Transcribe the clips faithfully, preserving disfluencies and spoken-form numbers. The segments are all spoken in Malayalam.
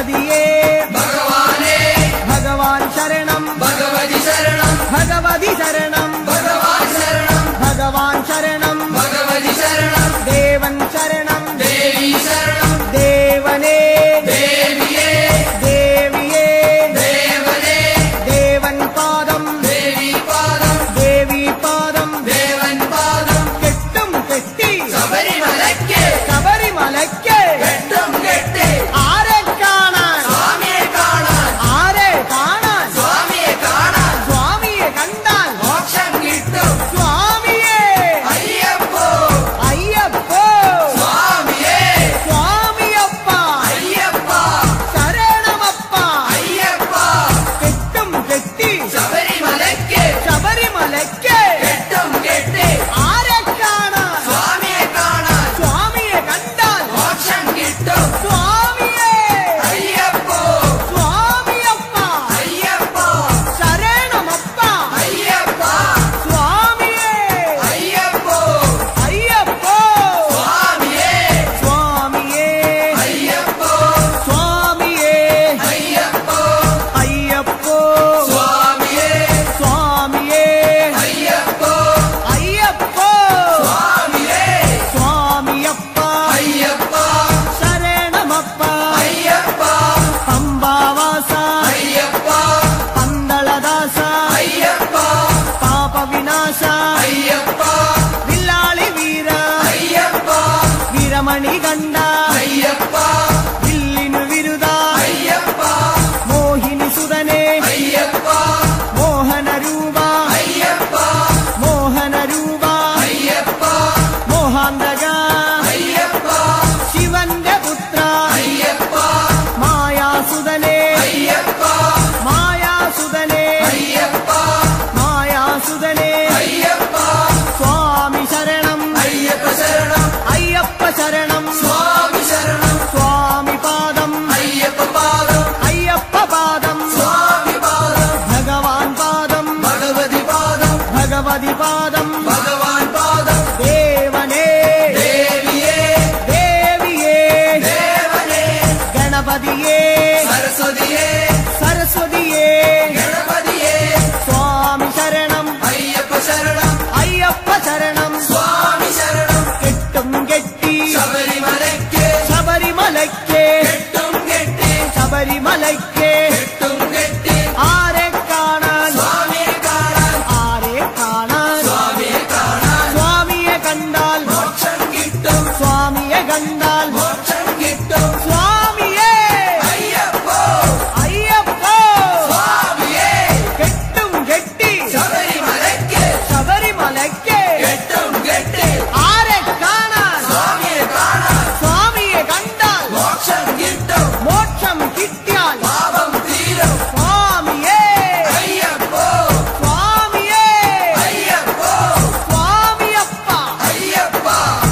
ഗണപതിയേ ഭഗവാനേ ഭഗവാൻ ശരണം ഭഗവതി ശരണം ഭഗവതി ശരണം ഭഗവാൻ ശരണം ഭഗവാൻ ശരണം ഭഗവതി ശരണം ദേവൻ ശരണം ദേവി ശരണം ദേവനേ ദേവിയേ ദേവിയേ ദേവനേ ദേവൻ പാദം ദേവി പാദം ദേവി പാദം ദേവൻ പാദം കെട്ടും കെട്ടി ശബരിമലയ്ക്ക് ശബരിമലയ്ക്ക് കെട്ടും കെട്ടി ആരെ കാണാൻ സ്വാമിയെ കാണാൻ ആരെ കാണാൻ സ്വാമിയെ കാണാൻ സ്വാമിയെ കണ്ടാൽ മോക്ഷം കിട്ടും സ്വാമിയേ അയ്യപ്പോ അയ്യപ്പോ സ്വാമിയേ സ്വാമിയപ്പ അയ്യപ്പ ശരണമപ്പ അയ്യപ്പ കെട്ടും കെട്ടി ശബരിമലയ്ക്ക് ശബരിമലയ്ക്ക് കെട്ടും കെട്ടി ആരെ കാണാൻ സ്വാമിയെ കാണാൻ സ്വാമിയെ കണ്ടാൽ മോക്ഷം കിട്ടും സ്വാമിയേ അയ്യപ്പോ സ്വാമിയപ്പ അയ്യപ്പ ശരണമപ്പ അയ്യപ്പ സ്വാമിയേ അയ്യപ്പോ അയ്യപ്പോ സ്വാമിയേ സ്വാമിയേ അയ്യപ്പോ സ്വാമിയേ അയ്യപ്പോ അയ്യപ്പോ സ്വാമിയേ സ്വാമിയേ അയ്യപ്പോ അയ്യപ്പോ സ്വാമിയേ സ്വാമിയപ്പ അയ്യപ്പ ശരണമപ്പ അയ്യപ്പ പമ്പാവാസ അയ്യപ്പ പന്തളദാസ അയ്യപ്പ പാപവിനാശ അയ്യപ്പ വില്ലാളി വീര അയ്യപ്പ വീരമണി കണ്ട അയ്യപ്പ വില്ലിനു വിരുദ അയ്യപ്പ മോഹിനി സുതനെ അയ്യപ്പ മോഹനരൂപ അയ്യപ്പ മോഹനരൂപ അയ്യപ്പ മോഹാന്തക അയ്യപ്പ ശിവന്റെ പുത്ര അയ്യപ്പ മായാസുതനെ അയ്യപ്പ മായാസുതനെ അയ്യപ്പ മായാസുതനെ അയ്യപ്പ സ്വാമി ശരണം അയ്യപ്പ ശരണം അയ്യപ്പ ശരണം സ്വാമി ശരണം സ്വാമി പാദം അയ്യപ്പ പാദം അയ്യപ്പ പാദം സ്വാമി പാദം ഭഗവാൻ പാദം ഭഗവതി പാദം ഭഗവതി പാദം ഭഗവാൻ പാദം ദേവനേ ദേവിയേ ദേവിയേ ദേവനേ ഗണപതിയേ സരസ്വതിയേ സരസ്വതിയേ ഗണപതിയേ സ്വാമി ശരണം അയ്യപ്പ ശരണം അയ്യപ്പ ശരണം സ്വാമി ശരണം കെട്ടും കെട്ടി ശബരിമലയ്ക്ക് ശബരിമലയ്ക്ക് കെട്ടും കെട്ടി ശബരിമലയ്ക്ക് കെട്ടും കെട്ടി ആരെ കാണാൻ സ്വാമിയെ കാണാൻ ആരെ കാണാൻ സ്വാമിയെ കാണാൻ സ്വാമിയെ കണ്ടാൽ മോക്ഷം കിട്ടും സ്വാമിയെ കണ്ടാൽ മോക്ഷം കിട്ടും സ്വാമിയേ അയ്യപ്പോ അയ്യപ്പോ സ്വാമിയേ കെട്ടും കെട്ടി ശബരിമലയ്ക്ക് ശബരിമലയ്ക്ക് കെട്ടും കെട്ടി ആരെ കാണാൻ സ്വാമിയെ കാണാൻ സ്വാമിയെ കണ്ടാൽ മോക്ഷം കിട്ടും മോക്ഷം കിട്ടിയാൽ പാപം തീരും സ്വാമിയേ അയ്യപ്പോ സ്വാമിയേ അയ്യപ്പോ സ്വാമിയപ്പ അയ്യപ്പ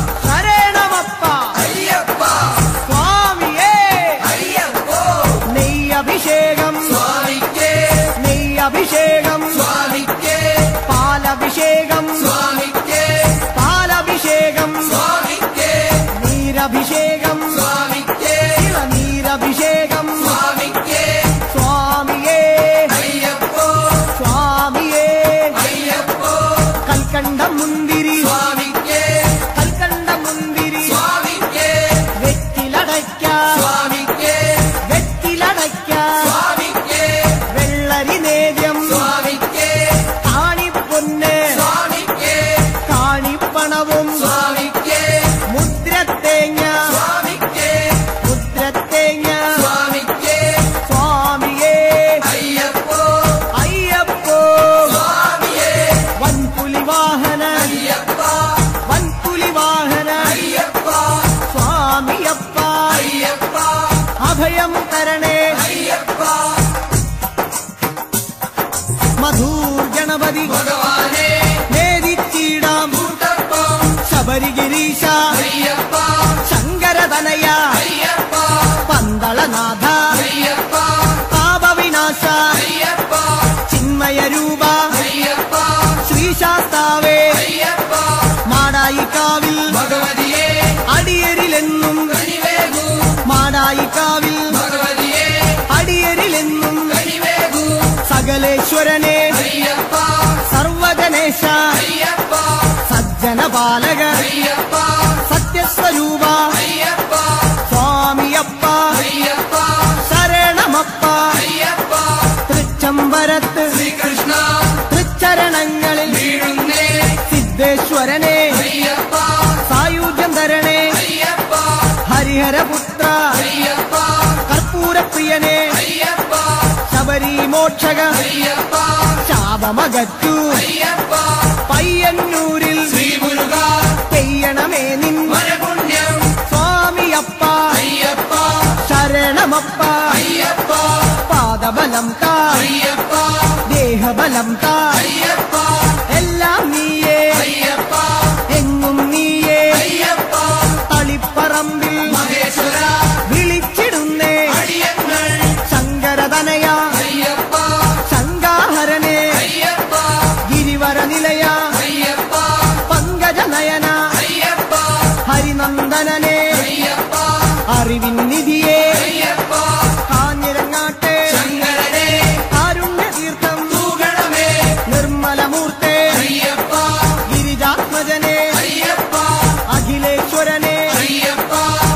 ശരണമപ്പ അയ്യപ്പ സ്വാമിയേ അയ്യപ്പോ നെയ്യഭിഷേകം സ്വാമിക്ക് നെയ്യഭിഷേകം സ്വാമിക്ക് പാലഭിഷേകം സ്വാമിക്ക് പാലഭിഷേകം സ്വാമിക്ക് നീരഭിഷേകം സ്വാമിക്ക് നീരഭിഷേകം സ്വാമിക്ക് സ്വാമിയേ അയ്യപ്പോ സ്വാമിയേ അയ്യപ്പോ കൽക്കണ്ട മുന്തിരി സ്വാമിക്ക് കൽക്കണ്ട മുന്തിരി സ്വാമിക്ക് വെറ്റിലടയ്ക്ക സ്വാമിക്ക് വെറ്റിലടയ്ക്ക സ്വാമിക്ക് വെള്ളരി നേദ്യം സ്വാമിക്ക് കാണിപ്പൊന്ന് സ്വാമിക്ക് കാണിപ്പണവും സ്വാമിക്ക് മുദ്രത്തേങ്ങ സ്വാമിക്ക് മുദ്രത്തേങ്ങ സ്വാമിക്ക് സ്വാമിയേ അയ്യപ്പോ അയ്യപ്പോ സ്വാമിയേ വൻപുലി വാഹന അയ്യപ്പ വൻപുലി വാഹന അയ്യപ്പ സ്വാമിയപ്പ അയ്യപ്പ അഭയം തരണേ അയ്യപ്പ മധൂർ ഗണപതി ഭഗവാനേ നേരിച്ചിടാം കൂട്ടപ്പം ശബരിഗിരീശ അയ്യപ്പ ശങ്കരതനയ അയ്യപ്പ പന്തളനാഥ അയ്യപ്പ പാപവിനാശ അയ്യപ്പ ചിന്മയരൂപ അയ്യപ്പ ശ്രീശാസ്താവേ അയ്യപ്പ മാടായിക്കാവിൽ ഭഗവതിയേ അടിയരിലെന്നും കനിവേകൂ മാടായിക്കാവിൽ ഭഗവതിയേ സകലേശ്വരനെ അയ്യപ്പ സർവജനേശ അയ്യപ്പ സജ്ജനപാലക അയ്യപ്പ സത്യസ്വരൂപ അയ്യപ്പ സ്വാമിയപ്പ അയ്യപ്പ ശരണമപ്പ അയ്യപ്പ തൃച്ചംബരത്ത് ശ്രീകൃഷ്ണ തൃച്ചരണങ്ങളിൽ വീഴുന്നേ സിദ്ധേശ്വരനെ അയ്യപ്പ സായുജ്യം തരണേ അയ്യപ്പ ഹരിഹരപുത്ര അയ്യപ്പ കർപ്പൂരപ്രിയനെ അയ്യപ്പ ശബരി മോക്ഷക അയ്യപ്പ ശാപമകറ്റു അയ്യപ്പ പയ്യന്നൂരിൽ ശ്രീമുരുക പെയ്യണമേ നിൻ വരപുണ്യം സ്വാമിയപ്പ അയ്യപ്പ ശരണമപ്പ അയ്യപ്പ പാദബലം താ അയ്യപ്പ ദേഹബലം താ അയ്യപ്പ എല്ലാം നീയേ അയ്യപ്പ എങ്ങും നീയേ അയ്യപ്പ തളിപ്പറമ്പിൽ മഹേശ്വര വിളിച്ചിടുന്നേ അടിയങ്ങൾ ശങ്കരതനയ അയ്യപ്പ ശങ്കാഹരനെ അയ്യപ്പ ഗിരിവര നിലയ അയ്യപ്പ പങ്കജനയന അയ്യപ്പ ഹരിനന്ദനനെ അയ്യപ്പ അറിവിൻ നിധിയെ അയ്യപ്പ കാഞ്ഞിരങ്ങാട്ടെ ശങ്കരനെ കാരുണ്യതീർത്ഥം തൂകണമേ നിർമ്മലമൂർത്തെ അയ്യപ്പ ഗിരിജാത്മജനെ അയ്യപ്പ അഖിലേശ്വരനെ അയ്യപ്പ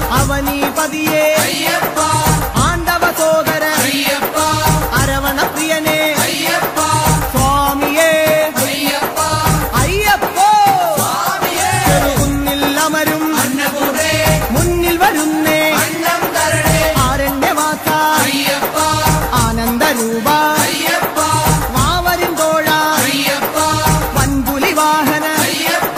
അവനീപതിയെ അയ്യപ്പ ആണ്ടവ സോദര അയ്യപ്പ അരവണപ്രിയനെ അയ്യപ്പ സ്വാമിയേ അയ്യപ്പ അയ്യപ്പോ സ്വാമിയേ ചെറുകുന്നിൽ അമരും അന്നപൂർണേ മുന്നിൽ വരുന്നേ അന്നം തരണേ ആരണ്യവാസ അയ്യപ്പ ആനന്ദരൂപ അയ്യപ്പ മാവരിൻ തോഴ അയ്യപ്പ വൻപുലി വാഹന അയ്യപ്പ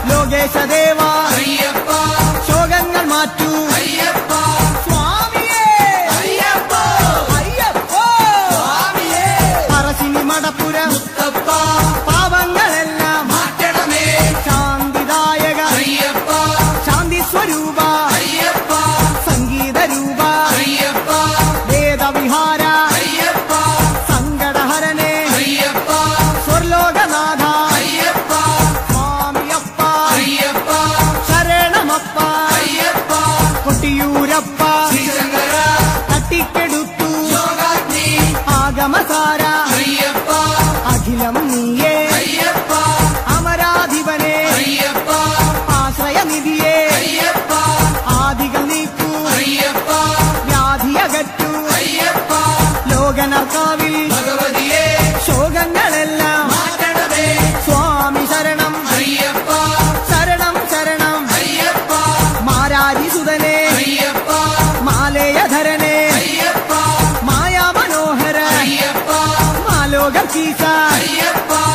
ലോകേശദേവ അയ്യപ്പ ശോകങ്ങൾ മാറ്റൂ അയ്യപ്പ സ്വാമിയേ അയ്യപ്പ അയ്യപ്പോ സ്വാമിയേ പറശ്ശിനി മടപ്പുരം മുത്തപ്പ പാവങ്ങളെല്ലാം മാറ്റണമേ ശാന്തിദായക അയ്യപ്പ ശാന്തി സ്വരൂപ അയ്യപ്പ സംഗീതരൂപ അയ്യപ്പ വേദവിഹാര അയ്യപ്പ സങ്കടഹരനെ അയ്യപ്പ സ്വർലോകനാഥ അയ്യപ്പ സ്വാമിയപ്പ അയ്യപ്പ ശരണമപ്പ അയ്യപ്പ കൊട്ടിയൂരപ്പ ശ്രീശങ്കര തട്ടിക്കെടുത്തു യോഗാഗ്നി ആഗമസാര അയ്യപ്പ അഖിലം നീയേ അയ്യപ്പ അമരാധിപനെ അയ്യപ്പ ആശ്രയനിധിയെ അയ്യപ്പ ആദികൾ നീക്കൂ അയ്യപ്പ വ്യാധിയകറ്റു അയ്യപ്പ ലോകനർക്കാവിൽ ഭഗവതിയെ ശോകങ്ങളെല്ലാം മാറ്റണമേ സ്വാമി ശരണം അയ്യപ്പ ശരണം ശരണം അയ്യപ്പ മാരാരിസുതനെ അയ്യപ്പ മാലേയധരനെ അയ്യപ്പ മായാമനോഹര അയ്യപ്പ മാലോകീസ അയ്യപ്പ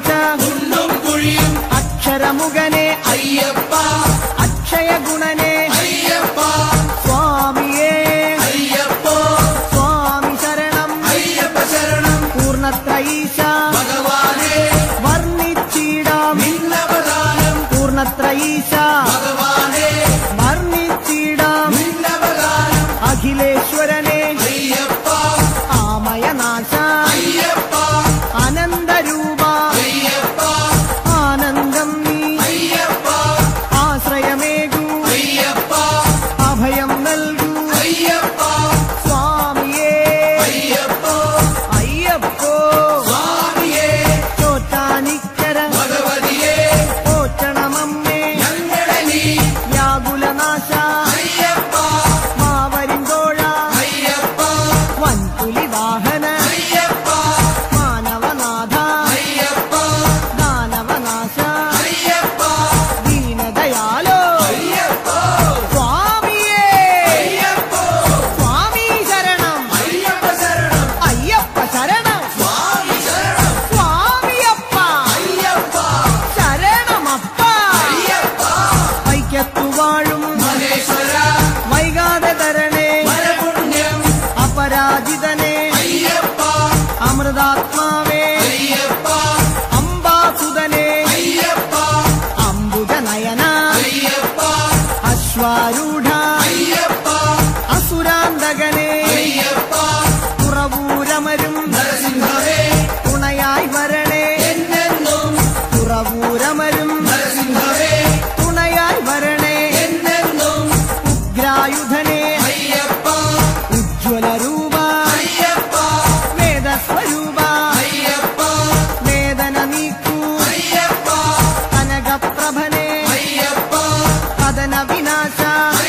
കാണിച്ച കുണ്ടും കുഴിയും അക്ഷരമുഖനെ അയ്യപ്പ അക്ഷയ ഗുണനെ അയ്യപ്പ സ്വാമിയേ അയ്യപ്പോ സ്വാമി ശരണം അയ്യപ്പ ശരണം പൂർണ്ണത്രയീശ ഭഗവാനെ വർണ്ണിച്ചിടാം നിന്നവദാനം പൂർണ്ണത്രയീശ ഭഗവാനെ വർണ്ണിച്ചിടാം നിന്നവദാനം അഖിലേശ്വരനെ അയ്യപ്പ ആമയനാശ അയ്യപ്പ അനന്തരൂപ അയ്യപ്പ ആനന്ദം നീ അയ്യപ്പ ആശ്രയമേകൂ അയ്യപ്പ അഭയം നൽകൂ അയ്യപ്പ സ്വാമിയേ അയ്യപ്പോ അയ്യപ്പോ സ്വാമിയേ ചോറ്റാനിക്കര ഭഗവതിയെ പോറ്റണമമ്മേ ഞങ്ങളെ നീ വ്യാകുലനാശ അയ്യപ്പ മാവരിന്തോഴ അയ്യപ്പ വൻപുലി വാഹന അയ്യപ്പ മാനവനാഥ അയ്യപ്പ ദാനവനാശ അയ്യപ്പ ദീനദയാലോ അയ്യപ്പോ സ്വാമിയേ അയ്യപ്പോ സ്വാമി ശരണം അയ്യപ്പ ശരണം അയ്യപ്പ ശരണം സ്വാമി ശരണം സ്വാമിയപ്പ അയ്യപ്പ ശരണമപ്പ അയ്യപ്പ ഐക്യത്തു വാഴും മഹേശ്വര വൈകാതെ തരണേ വരപുണ്യം അപരാജിതനെ അയ്യപ്പ അമൃതാത്മാവേ അയ്യപ്പ അംബാസുതനെ അയ്യപ്പ അംബുജനയന അയ്യപ്പ അശ്വാരൂഢ അയ്യപ്പ അസുരാന്തകനെ അയ്യപ്പ തുറവൂരമരും നരസിംഹവേ തുണയായി വരണേ എന്നെന്നും തുറവൂരമരും നരസിംഹവേ തുണയായി വരണേ എന്നെന്നും ഉഗ്രായുധനെ അയ്യപ്പ ഉജ്ജ്വലരൂപ അയ്യപ്പ വേദസ്വരൂപ അയ്യപ്പ വേദന നീക്കൂ അയ്യപ്പ കനകപ്രഭനെ അയ്യപ്പ കഥന വിനാശ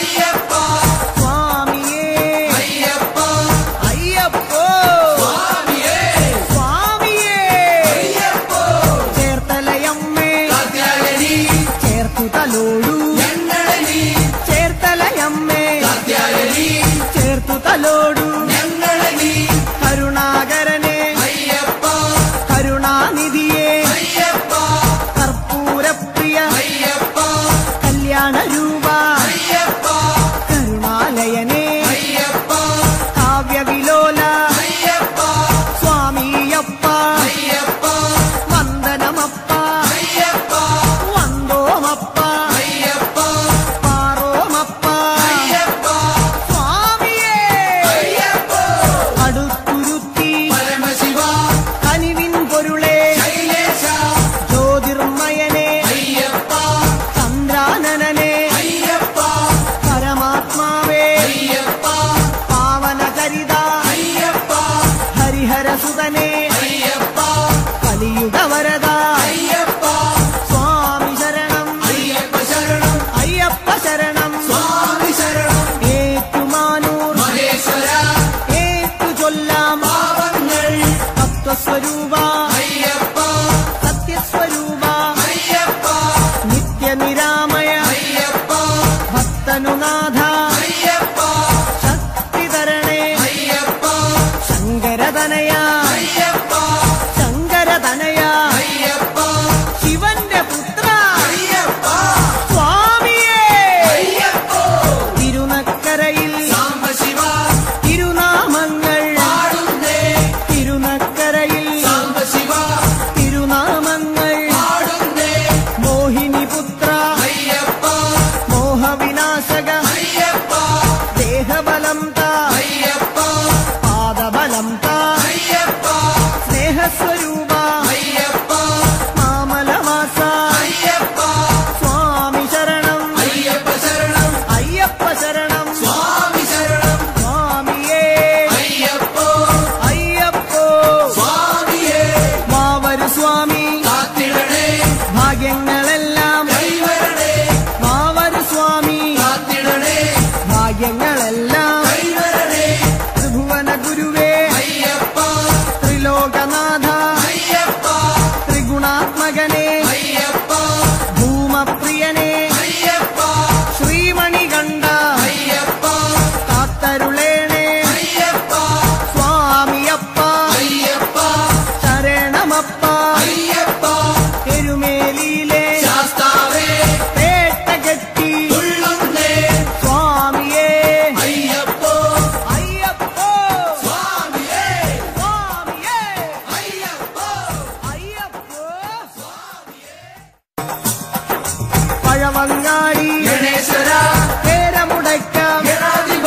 പഴവങ്ങാടി ഗണേശ്വര കേരമുടയ്ക്കാം ഗണാധിപ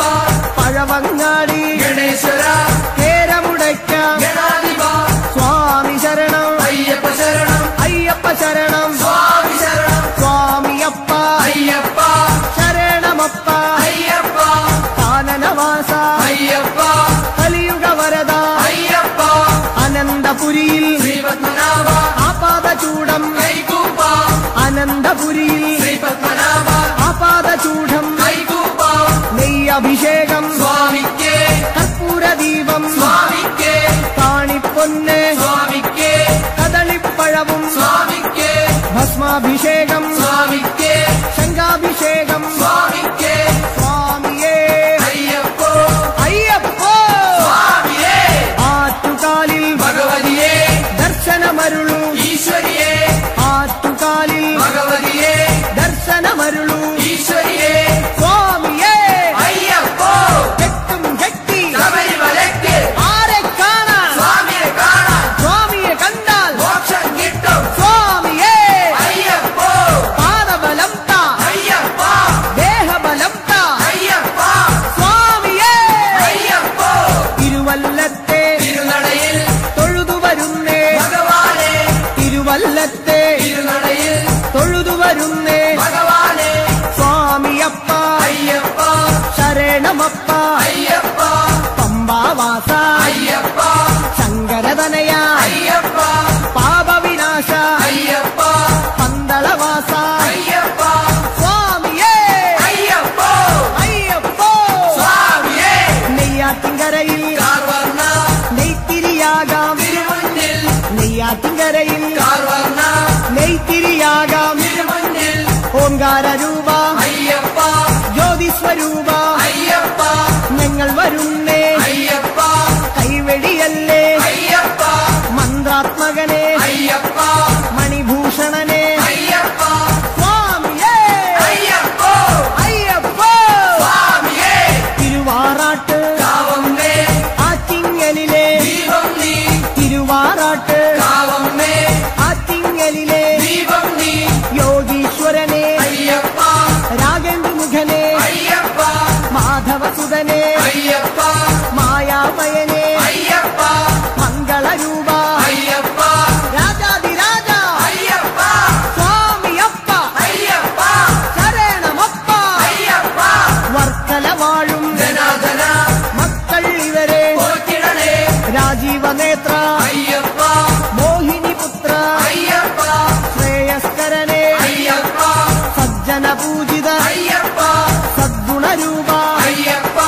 പഴവങ്ങാടി ഗണേശ്വര കേരമുടയ്ക്കാം ഗണാധിപ സ്വാമി ശരണം അയ്യപ്പ ശരണം അയ്യപ്പ ശരണം സ്വാമി ശരണം സ്വാമിയപ്പ അയ്യപ്പ ശരണമപ്പ അയ്യപ്പ കാനനവാസ അയ്യപ്പ കലിയുഗ വരദ അയ്യപ്പ അനന്തപുരിയിൽ ശ്രീപത്മനാഭ ആപാദചൂടം കൈകൂപ്പ അനന്തപുരിയിൽ ശ്രീപത്മനാഭ ആപാദചൂഢം കൈകൂപ്പ നെയ്യഭിഷേകം സ്വാമിക്ക് കർപ്പൂരദീപം സ്വാമിക്ക് കാണിപ്പൊന്ന് സ്വാമിക്ക് കദളിപ്പഴവും സ്വാമിക്ക് ഭസ്മാഭിഷേകം സ്വാമിക്ക് ശംഖാഭിഷേകം സ്വാമിക്ക് സ്വാമിയേ അയ്യപ്പോ അയ്യപ്പോ സ്വാമിയേ ആറ്റുകാലിൽ ഭഗവതിയേ ദർശനമരുളു ഈശ്വരിയേ ആറ്റുകാലിൽ ഭഗവതിയേ ദർശനമരുളു ഈശ്വരിയേ സ്വാമിയേ അയ്യപ്പോ കെട്ടും കെട്ടി ശബരിമലയ്ക്ക് ആരെ കാണാൻ സ്വാമിയെ കാണാൻ സ്വാമിയെ കണ്ടാൽ മോക്ഷം കിട്ടും സ്വാമിയേ അയ്യപ്പോ പാദബലം താ അയ്യപ്പ ദേഹബലം താ അയ്യപ്പ സ്വാമിയേ അയ്യപ്പോ തിരുവല്ലത്തെ തിരുനടയിൽ തൊഴുതുവരുന്നേ ഭഗവാനെ തിരുവല്ലത്തെ തിരുനടയിൽ തൊഴുതുവരുന്നേ ഭഗവാനെ സ്വാമിയപ്പ അയ്യപ്പ ശരണമപ്പ അയ്യപ്പ പമ്പാവാസ അയ്യപ്പ ശങ്കരതനയ അയ്യപ്പ പാപവിനാശ അയ്യപ്പ പന്തളവാസ അയ്യപ്പ സ്വാമിയേ അയ്യപ്പോ അയ്യപ്പോ സ്വാമിയേ നെയ്യാറ്റിൻകരയിൽ കാർവർണ്ണ നെയ്ത്തിരിയാകാം തിരുമുന്നിൽ നെയ്യാറ്റിൻകരയിൽ കാർവർണ്ണ നെയ്ത്തിരിയാകാം തിരുമുന്നിൽ ഓംകാര രൂപ അയ്യപ്പ ജ്യോതിസ്വരൂപ അയ്യപ്പ ഞങ്ങൾ വരുന്നേ അയ്യപ്പ കൈവെടിയല്ലേ അയ്യപ്പ മന്ത്രാത്മകനെ അയ്യപ്പ മണിഭൂഷണനെ അയ്യപ്പ സ്വാമിയേ അയ്യപ്പോ അയ്യപ്പോ സ്വാമിയേ തിരുവാറാട്ട് കാവമ്മേ ആറ്റിങ്ങലിലെ ദീപം നീ തിരുവാറാട്ട് കാവമ്മേ ആറ്റിങ്ങലിലെ ദീപം നീ യോഗീശ്വരനെ അയ്യപ്പ രാഗേന്ദ്രമുഖനെ അയ്യപ്പ മാധവസുതനെ അയ്യപ്പ മായാമയനെ അയ്യപ്പ മംഗളരൂപ അയ്യപ്പ രാജാതിരാജ അയ്യപ്പ സ്വാമിയപ്പ അയ്യപ്പ ശരണമപ്പ അയ്യപ്പ വർക്കല വാഴും ധനാധന മക്കൾ ഇവരെ പോറ്റിടണേ രാജീവനേത്ര അയ്യപ്പ മോഹിനിപുത്ര അയ്യപ്പ ശ്രേയസ്കരനെ അയ്യപ്പ സജ്ജന പൂജിത അയ്യപ്പ സദ്ഗുണരൂപ അയ്യപ്പ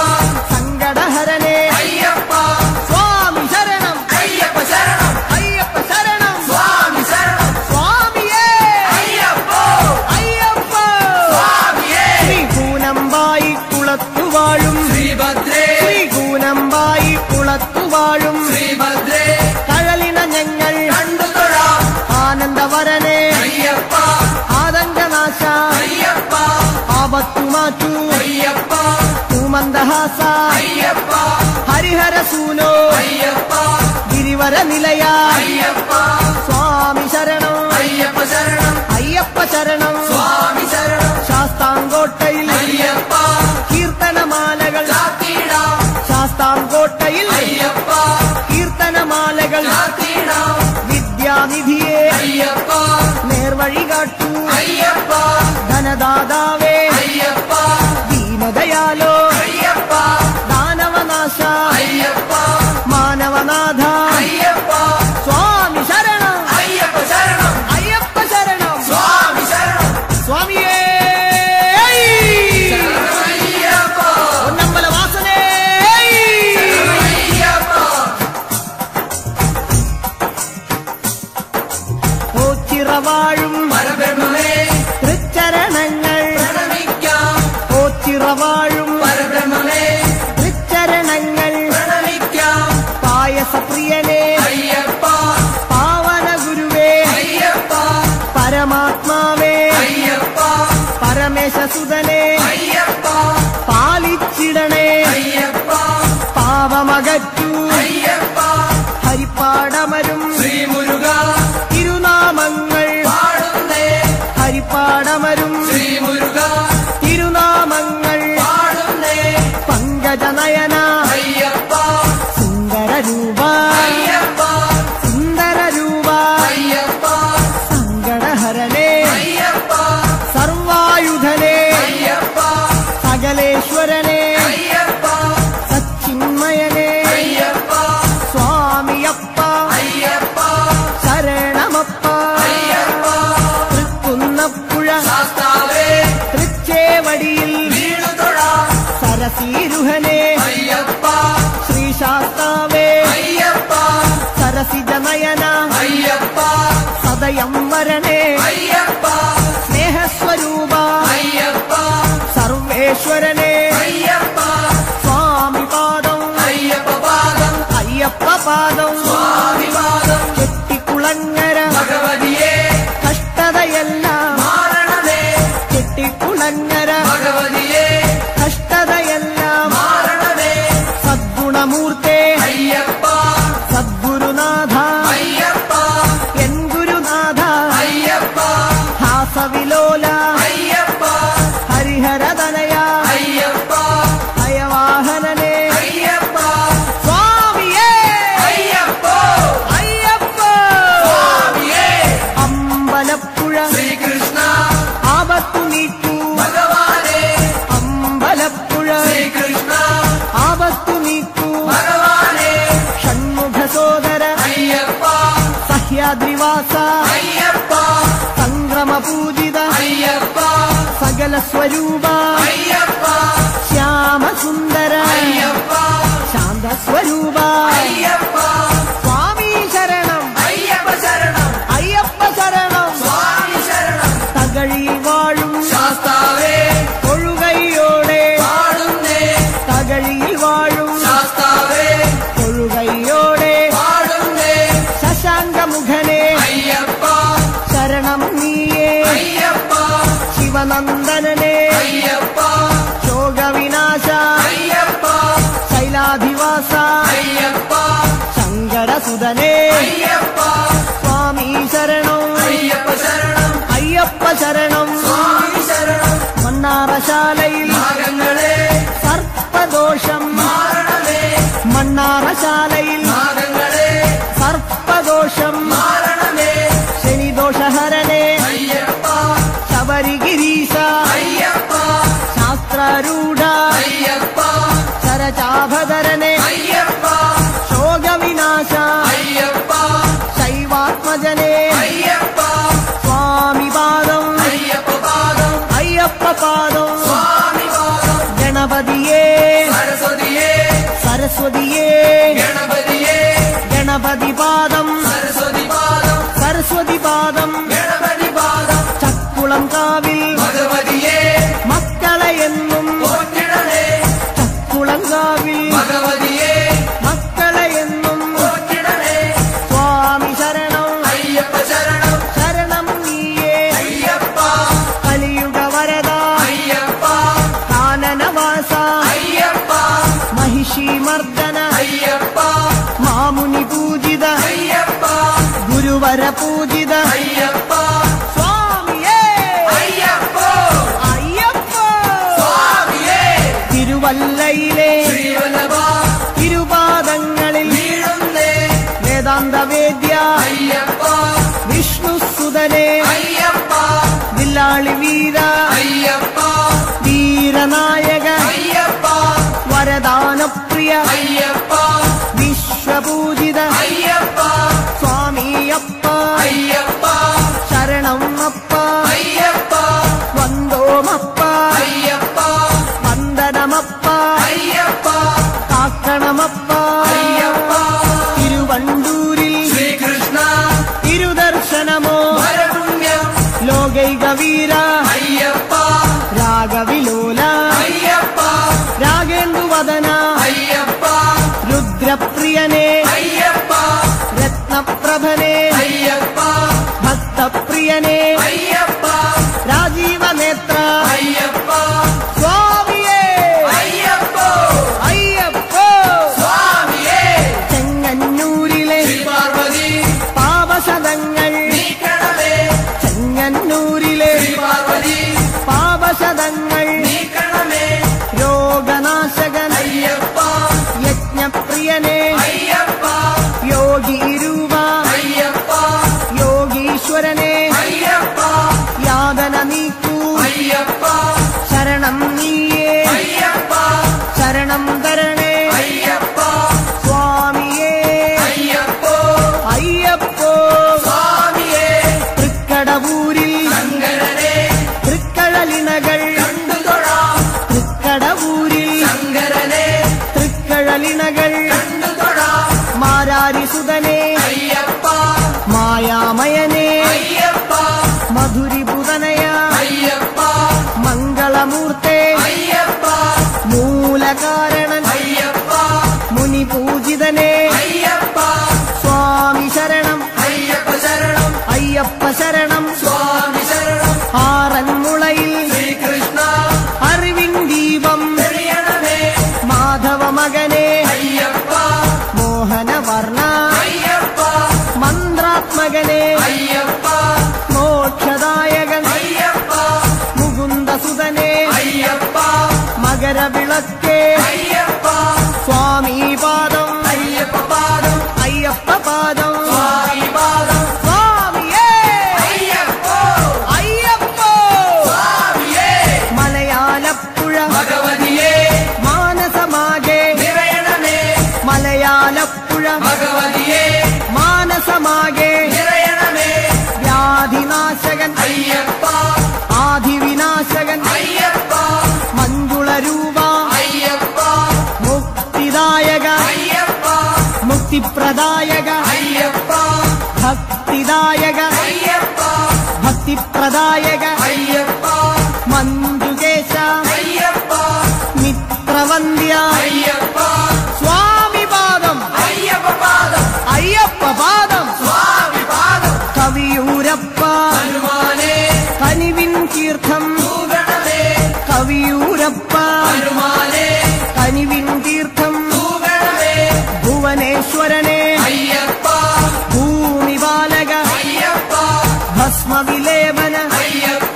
സങ്കടഹരനെ അയ്യപ്പ സ്വാമി ശരണം അയ്യപ്പ ശരണം അയ്യപ്പ ശരണം സ്വാമി ശരണം സ്വാമിയേ അയ്യപ്പോ അയ്യപ്പ സ്വാമിയേ ശ്രീ കൂനമ്പായി കുളത്തുവാഴും ശ്രീഭദ്രേ ശ്രീ കൂനമ്പായി കുളത്തുവാഴും ശ്രീഭദ്രേ കഴലിന ഞങ്ങൾ കണ്ടു തൊഴാം ആനന്ദവരനെ അയ്യപ്പ ആതങ്കനാശ അയ്യപ്പ ആപത്തുമാറ്റു അയ്യപ്പ മന്ദഹാസ അയ്യപ്പ ഹരിഹരസൂനോ അയ്യപ്പ ഗിരിവര നിലയ അയ്യപ്പ സ്വാമി ശരണം അയ്യപ്പ ശരണം അയ്യപ്പ ശരണം സ്വാമി ശരണം ശാസ്താംകോട്ടയിൽ അയ്യപ്പ കീർത്തനമാലകൾ ചാത്തിടാം ശാസ്താംകോട്ടയിൽ അയ്യപ്പ കീർത്തനമാലകൾ ചാത്തിടാം വിദ്യാനിധിയെ അയ്യപ്പ നേർവഴി കാട്ടു അയ്യപ്പ ധനദാതാവേ അയ്യപ്പ ദീനദയാലോ അയ്യപ്പ ദാനവനാശ അയ്യപ്പ മാനവനാഥ അയ്യപ്പ സ്വാമി ശരണം അയ്യപ്പ ശരണം അയ്യപ്പ ശരണം സ്വാമി ശരണം സ്വാമിയേ ശരണമയ്യപ്പ പൊന്നമ്പല വാസനേ ശരണമയ്യപ്പ ഓച്ചിറവാഴും പരബ്രഹ്മമേ തൃച്ചരണങ്ങൾ പ്രണമിക്കാം ഓച്ചിറവാഴും പരബ്രഹ്മമേ തൃച്ചരണങ്ങൾ പ്രണമിക്കാം പായസപ്രിയനെ അയ്യപ്പ പാവന ഗുരുവേ അയ്യപ്പ പരമാത്മാവേ അയ്യപ്പ പരമേശസുതനെ അയ്യപ്പ പാലിച്ചിടണേ അയ്യപ്പ പാവമകറ്റു അയ്യപ്പ ഹരിപ്പാടമരും ശ്രീമുരുക തിരുനാമങ്ങൾ പാടുന്നേ ഹരിപ്പാടമരും ശ്രീ വരണേ അയ്യപ്പ സ്നേഹസ്വരൂപ അയ്യപ്പ സർവേശ്വരനെ അയ്യപ്പ സ്വാമി പാദം അയ്യപ്പ പാദം അയ്യപ്പ പാദം സ്വാമി പാദം ചെട്ടിക്കുളങ്ങര ഭഗവതിയെ കഷ്ടതയെല്ലാം മാറണമേ ചെട്ടിക്കുളങ്ങര ഭഗവതിയെ കഷ്ടതയെല്ലാം മാറണമേ സദ്ഗുണമൂർത്തേ അയ്യപ്പ സദ്ഗുരുനാഥ അയ്യപ്പ എൻ ഗുരുനാഥ അയ്യപ്പ ഹാസവിലോല അയ്യപ്പ ഹരിഹരതനയ അയ്യപ്പ ഭയവാഹനനെ അയ്യപ്പ സ്വാമിയേ അയ്യപ്പ അയ്യപ്പ സ്വാമിയേ അമ്പലപ്പുഴ ശ്രീകൃഷ്ണ ആപത്തു നീക്കൂ ഭഗവാനെ അമ്പലപ്പുഴ ശ്രീകൃഷ്ണ ആപത്തു നീക്കൂ ഭഗവാനെ ഷൺമുഖ സോദര അയ്യപ്പ സഹ്യാദ്രിവാസ അയ്യപ്പ സംക്രമ പൂജിത അയ്യപ്പ സകല സ്വരൂപ അയ്യപ്പ ശ്യാമസുന്ദര അയ്യപ്പ ശാന്തസ്വരൂപ അയ്യപ്പ സ്വാമി ശരണം അയ്യപ്പ ശരണം അയ്യപ്പ ശരണം സ്വാമി ശരണം തകഴിയിൽ വാഴും ശാസ്താവേ തൊഴുകൈയോടെ പാടുന്നേ തകഴിയിൽ വാഴും ശാസ്താവേ തൊഴുകൈയോടെ പാടുന്നേ ശശാങ്കമുഖനെ അയ്യപ്പ ശരണം നീയേ അയ്യപ്പ ശിവനന്ദനനെ അയ്യപ്പ ശോകവിനാശ അയ്യപ്പ ശൈലാധിവാസ അയ്യപ്പ ശങ്കരസുതനെ അയ്യപ്പ സ്വാമി ശരണം അയ്യപ്പ ശരണം അയ്യപ്പ ശരണം സ്വാമി ശരണം മണ്ണാറശാലയിൽ നാഗങ്ങളെ സർപ്പദോഷം മാറണമേ മണ്ണാറശാലയിൽ നാഗങ്ങളെ സർപ്പദോഷം മാറണമേ ശനിദോഷഹരനെ അയ്യപ്പ ശബരിഗിരീശ അയ്യപ്പ ശാസ്ത്രരൂഢ അയ്യപ്പ ശരചാഭധരനെ അയ്യപ്പ ശോകവിനാശ അയ്യപ്പ ശൈവാത്മജനെ അയ്യപ്പ സ്വാമി പാദം അയ്യപ്പ പാദം അയ്യപ്പ പാദം സ്വാമി പാദം ഗണപതിയേ സരസ്വതിയെ സരസ്വതിയേ ഗണപതിയെ ഗണപതി പാദം സരസ്വതി പാദം സരസ്വതി പാദം ഗണപതി പാദം ചക്കുളം കാവിൽ ഭഗവതിയെ മക്കളെ എന്നും പോറ്റിടണേ ചക്കുളം കാവിൽ ഭഗവതിയെ മക്കളെ എന്നും പോറ്റിടണേ സ്വാമി ശരണം അയ്യപ്പ ശരണം ശരണം നീയേ അയ്യപ്പ കലിയുഗ വരദ അയ്യപ്പ കാനനവാസ അയ്യപ്പ മഹിഷി മർദ്ദന അയ്യപ്പ മാമുനി പൂജിത അയ്യപ്പ ഗുരുവര പൂജിത അയ്യപ്പ സ്വാമിയേ അയ്യപ്പ അയ്യപ്പ സ്വാമിയേ തിരുവല്ലയിലെ ശ്രീവല്ലഭ തിരുപാദങ്ങളിൽ വീഴുന്നേ വേദാന്തവേദ്യ അയ്യപ്പ വിഷ്ണുസുതനെ അയ്യപ്പ വില്ലാളി വീര അയ്യപ്പ വീരനായക അയ്യപ്പ വരദാനപ്രിയ അയ്യപ്പ വിശ്വപൂജിത അയ്യപ്പ സ്വാമിയപ്പ അയ്യപ്പ ശരണം അപ്പ അയ്യപ്പ വന്ദോമപ്പ അയ്യപ്പ വന്ദനമപ്പ അയ്യപ്പ കാക്കണമപ്പ അയ്യപ്പ തിരുവണ്ടൂരിൽ ശ്രീകൃഷ്ണ തിരുദർശനമോ വരപുണ്യം ലോകൈക വീര അയ്യപ്പ രാഗവിലോല അയ്യപ്പ രാഗേന്ദുവദന അയ്യപ്പ രുദ്രപ്രിയനെ അയ്യപ്പ രത്നപ്രഭനെ അയ്യപ്പ ഭക്തപ്രിയനെ അയ്യപ്പ രാജീവനേത്ര അയ്യപ്പ സ്വാമിയേ അയ്യപ്പ അയ്യപ്പ സ്വാമിയേ ചെങ്ങന്നൂരിലെ ശ്രീപാർവതി പാപശതങ്ങൾ നീക്കണമേ ചെങ്ങന്നൂരിലെ ശ്രീപാർവതി പാപശതങ്ങൾ നീക്കണമേ രോഗനാശകൻ അയ്യപ്പ യജ്ഞപ്രിയനെ അയ്യപ്പ യോഗി രൂപ അയ്യപ്പ യോഗീശ്വരനെ അയ്യപ്പ യാതന നീക്കൂ അയ്യപ്പ ശരണം നീയേ അയ്യപ്പ ശരണം തരണേ അയ്യപ്പ സ്വാമിയേ അയ്യപ്പ അയ്യപ്പോ സ്വാമിയേ തൃക്കടവൂരിൽ ശങ്കരനെ തൃക്കഴലിണകൾ കണ്ടു തൊഴാം തൃക്കടവൂരിൽ ശങ്കരനെ തൃക്കഴലിണകൾ കണ്ടു തൊഴാം മാരാരിസുതനെ അയ്യപ്പ മായാമയനെ അയ്യപ്പ വിനാശകൻ അയ്യപ്പ ആദിവിനാശകൻ അയ്യപ്പ മഞ്ജുളരൂപ അയ്യപ്പ മുക്തിദായക അയ്യപ്പ മുക്തിപ്രദായക അയ്യപ്പ ഭക്തിദായക അയ്യപ്പ ഭക്തിപ്രദായക അയ്യപ്പ മഞ്ജുകേശ അയ്യപ്പ മിത്രവന്ദ്യ അയ്യപ്പ സ്വാമി പാദം അയ്യപ്പ പാദം അയ്യപ്പ പാദം സ്വാമി പാദം കവിയൂരപ്പ ഹനുമാനേ കനിവിൻ തീർത്ഥം തൂഗണമേ കവിയൂരപ്പ ഹനുമാനേ കനിവിൻ തീർത്ഥം തൂഗണമേ ഭുവനേശ്വരനെ അയ്യപ്പ ഭൂമിപാലക അയ്യപ്പ ഭസ്മവിലേപന അയ്യപ്പ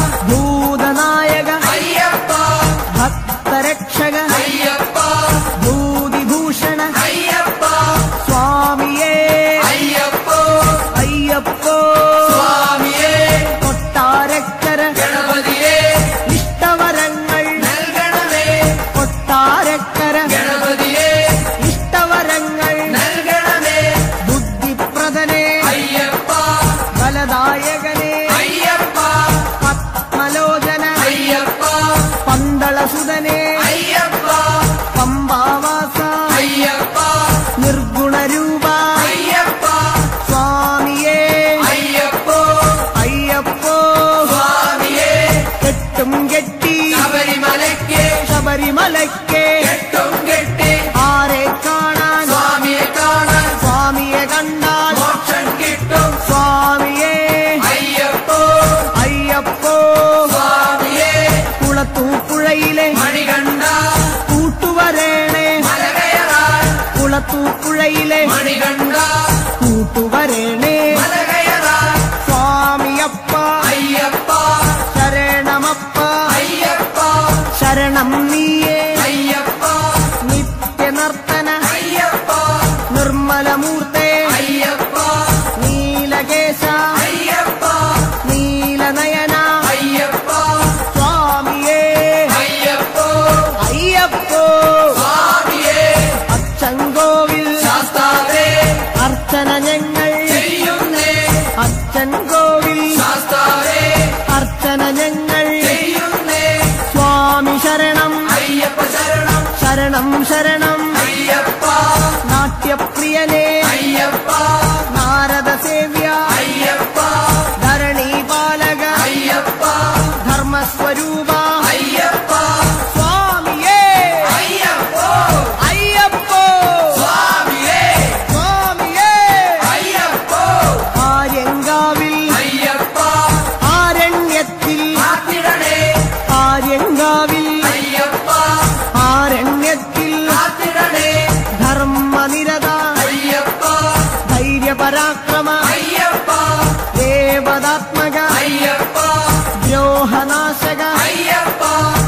ഭൂതനായക അയ്യപ്പ ഭക്തരക്ഷക അയ്യപ്പ ഭൂതിഭൂഷണ അയ്യപ്പ സ്വാമിയേ അയ്യപ്പോ അയ്യപ്പോ സ്വാമിയേ കൊട്ടാരക്കര ഗണപതിയേ ഇഷ്ടവരങ്ങൾ നൽകണമേ കൊട്ടാരക്കര ഗണപതിയേ ഇഷ്ടവരങ്ങൾ നൽകണമേ ബുദ്ധിപ്രദനെ അയ്യപ്പ ബലദായകനെ അയ്യപ്പ പത്മലോചന അയ്യപ്പ പന്തളസുതനെ അയ്യപ്പ പമ്പാവാസ അയ്യപ്പ നിർഗുണരൂപ അയ്യപ്പ സ്വാമിയേ അയ്യപ്പോ അയ്യപ്പോ സ്വാമിയേ കെട്ടും കെട്ടി ശബരിമലയ്ക്ക് ശബരിമലയ്ക്ക് കെട്ടും കെട്ടി ആരെ കാണാൻ സ്വാമിയെ കാണാൻ സ്വാമിയെ കണ്ടാൽ മോക്ഷം കിട്ടും സ്വാമിയേ അയ്യപ്പോ അയ്യപ്പോ സ്വാമിയേ കുളത്തൂപ്പുഴയിലെ മണികണ്ഠ കൂട്ടുവരേണേ മലകയറാൻ കുളത്തൂപ്പുഴയിലെ മണികണ്ഠ കൂട്ടുവരേണേ മലകയറാൻ സ്വാമിയപ്പ അയ്യപ്പ ശരണമപ്പ അയ്യപ്പ ശരണം നീയേ അയ്യപ്പ നിത്യനർത്തന അയ്യപ്പ നിർമ്മലമൂർത്തേ അയ്യപ്പ നീലകേശ അയ്യപ്പ നീലനയന അയ്യപ്പ സ്വാമിയേ അയ്യപ്പോ അയ്യപ്പോ സ്വാമിയേ അച്ചൻകോവിൽ ശാസ്താവേ അർച്ചന ഞങ്ങൾ ചെയ്യുന്നേ അച്ചൻകോവിൽ ശാസ്താവേ അർച്ചന ഞങ്ങൾ ചെയ്യുന്നേ സ്വാമി ശരണം അയ്യപ്പ ശരണം ശരണം ശരണം അയ്യപ്പ നാട്യപ്രിയനേ അയ്യപ്പ നാരദ സേവ്യ അയ്യപ്പ ധരണീപാലക അയ്യപ്പ ധർമ്മസ്വരൂപ അയ്യപ്പ സ്വാമിയേ അയ്യപ്പോ അയ്യപ്പോ സ്വാമിയേ സ്വാമിയേ അയ്യപ്പോ ആര്യങ്കാവിൽ അയ്യപ്പ ആരണ്യത്തിൽ കാത്തിടണേ ആര്യങ്കാവിൽ അയ്യപ്പ ആരണ്യത്തിൽ കാത്തിടണേ ധർമ്മനിരത അയ്യപ്പ ധൈര്യപരാക്രമ അയ്യപ്പ ദേവതാത്മക അയ്യപ്പ ദ്രോഹനാശക അയ്യപ്പ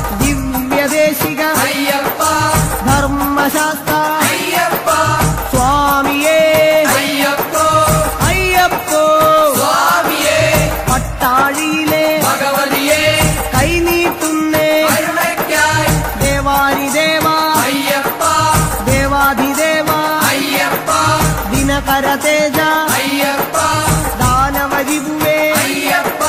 ദിവ്യദേശിക അയ്യപ്പ ധർമ്മശാസ്ത്ര അയ്യപ്പ സ്വാമിയേ അയ്യപ്പോ അയ്യപ്പോ സ്വാമിയേ പട്ടാഴിയിലെ ഭഗവതിയേ കൈനീട്ടുന്നേ കരുണയ്ക്കായി ദേവാരിദേവ അയ്യപ്പ ദേവാധിദേവ അയ്യപ്പ ദിനകരതേജ അയ്യപ്പ ദാനവരിപുവേ അയ്യപ്പ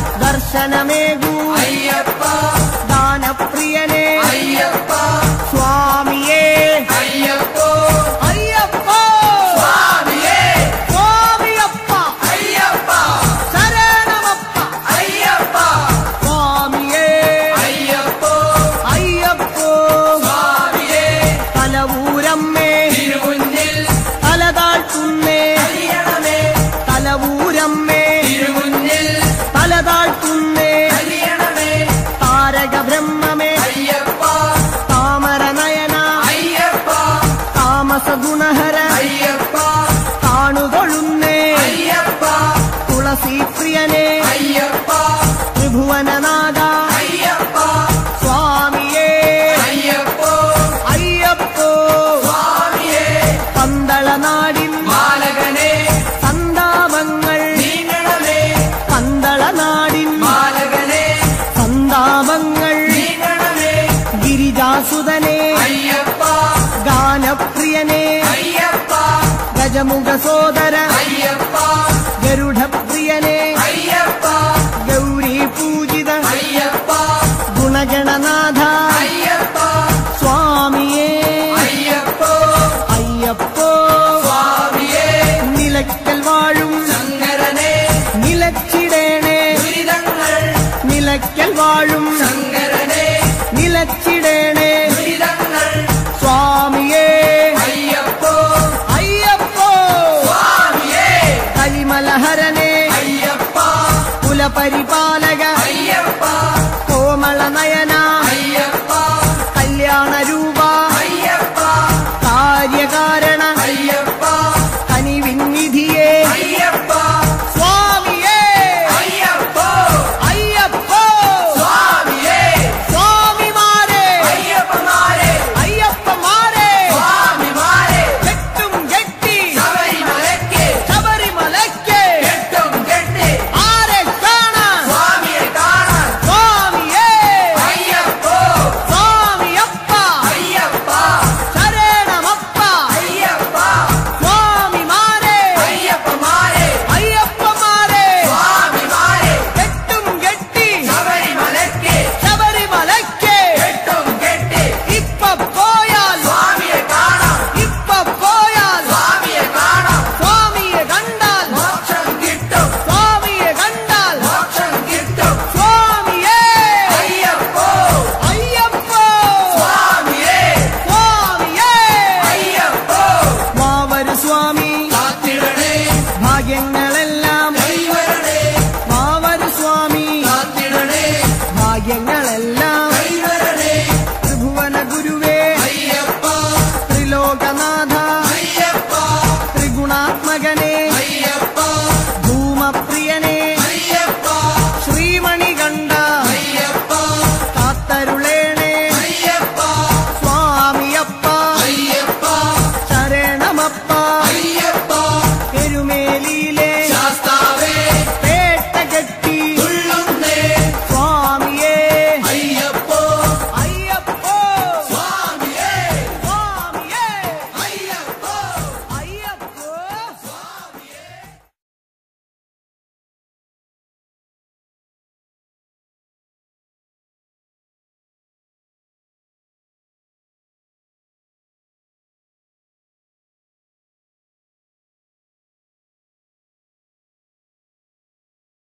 ദർശനമേകൂ അയ്യപ്പ ദാനപ്രിയനേ അയ്യപ്പ സ്വാമിയേ അയ്യപ്പോ അയ്യപ്പോ സ്വാമിയേ സ്വാമിയപ്പ അയ്യപ്പ ശരണമപ്പ അയ്യപ്പ സ്വാമിയേ അയ്യപ്പോ അയ്യപ്പോ സ്വാമിയേ തലവൂരമ്മേ തിരുമുന്നിൽ തലതാഴ്ത്തുന്നേ കലിയണമേ തലവൂരമ്മേ തിരുമുന്നിൽ തലതാഴ്ത്തുന്നേ കലിയണമേ താരക ബ്രഹ്മമേ അയ്യപ്പ താമരനയന അയ്യപ്പ താമസഗുണഹര അയ്യപ്പ താണുതൊഴുന്നേ അയ്യപ്പ തുളസീപ്രിയനേ അയ്യപ്പ ത്രിഭുവനനാഥ അയ്യപ്പ സ്വാമിയേ അയ്യപ്പോ അയ്യപ്പോ സ്വാമിയേ പന്തളനാടിൻ മാലകനെ സന്താപങ്ങൾ നീങ്ങണമേ പന്തളനാടിൻ മാലകനെ സന്താപങ്ങൾ നീങ്ങണമേ ഗിരിജാസുതനെ അയ്യപ്പ ഗാനപ്രിയനേ അയ്യപ്പ ഗജമുഖ സോദര അയ്യപ്പ ഗരുഡപ്രിയനേ അയ്യപ്പ വാഴും ശങ്കരനെ നിലച്ചിടേണേ